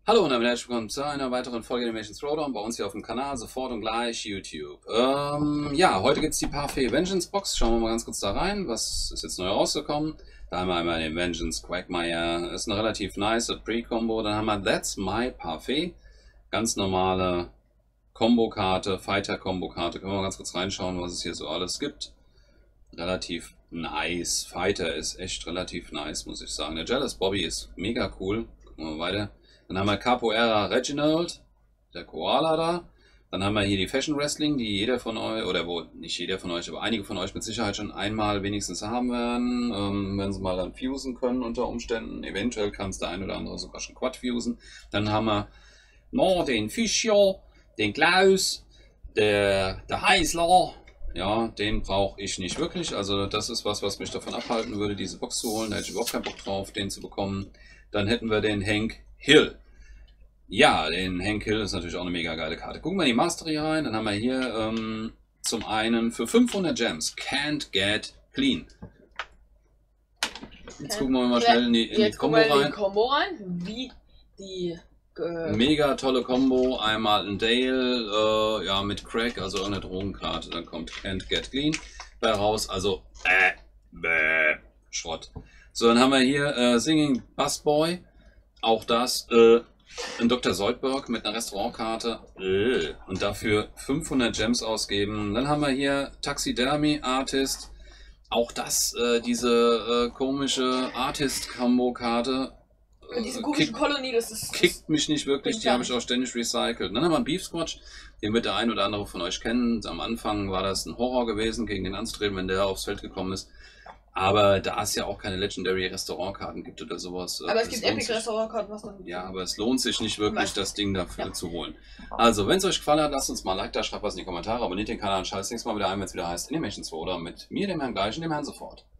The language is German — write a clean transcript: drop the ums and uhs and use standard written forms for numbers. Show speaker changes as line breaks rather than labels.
Hallo und herzlich willkommen zu einer weiteren Folge Animation Throwdown bei uns hier auf dem Kanal, sofort und gleich YouTube. Ja, heute gibt es die Parfait Vengeance Box. Schauen wir mal ganz kurz da rein. Was ist jetzt neu rausgekommen? Da haben wir einmal den Vengeance Quagmire. Ist eine relativ nice Pre-Combo. Dann haben wir That's My Parfait. Ganz normale Combo-Karte, Fighter-Combo-Karte. Können wir mal ganz kurz reinschauen, was es hier so alles gibt. Relativ nice. Fighter ist echt relativ nice, muss ich sagen. Der Jealous Bobby ist mega cool. Gucken wir mal weiter. Dann haben wir Capoeira Reginald, der Koala da. Dann haben wir hier die Fashion Wrestling, die jeder von euch, oder wo nicht jeder von euch, aber einige von euch mit Sicherheit schon einmal wenigstens haben werden, wenn sie mal dann fusen können unter Umständen. Eventuell kann es der ein oder andere sogar schon Quad fusen. Dann haben wir noch den Fischer, den Klaus, der Heißler. Ja, den brauche ich nicht wirklich. Also das ist was mich davon abhalten würde, diese Box zu holen. Da hätte ich überhaupt keinen Bock drauf, den zu bekommen. Dann hätten wir den Hank Hill. Ja, den Hank Hill ist natürlich auch eine mega geile Karte. Gucken wir in die Mastery rein. Dann haben wir hier zum einen für 500 Gems Can't Get Clean. Jetzt gucken wir mal schnell in die Combo rein.
Wie die
mega tolle Combo. Einmal ein Dale ja, mit Crack, also eine Drogenkarte. Dann kommt Can't Get Clean bei raus. Also Schrott. So, dann haben wir hier Singing Busboy. Auch das ein Dr. Soldberg mit einer Restaurantkarte. Und dafür 500 Gems ausgeben. Dann haben wir hier Taxidermy Artist. Auch das, diese komische Artist-Combo-Karte.
Diese komische Kolonie, das ist.
Kickt mich nicht wirklich, die habe ich auch ständig recycelt. Dann haben wir einen Beef Squatch, den wird der ein oder andere von euch kennen. Am Anfang war das ein Horror gewesen, gegen den anzutreten, wenn der aufs Feld gekommen ist. Aber da es ja auch keine Legendary Restaurantkarten gibt oder sowas.
Aber es gibt Epic Restaurantkarten, was dann.
Ja, aber es lohnt sich nicht wirklich, das Ding dafür zu holen. Also, wenn es euch gefallen hat, lasst uns mal ein Like da, schreibt was in die Kommentare, abonniert den Kanal und schaltet das nächste Mal wieder ein, wenn es wieder heißt Animation 2 oder mit mir, dem Herrn Gleich und dem Herrn Sofort.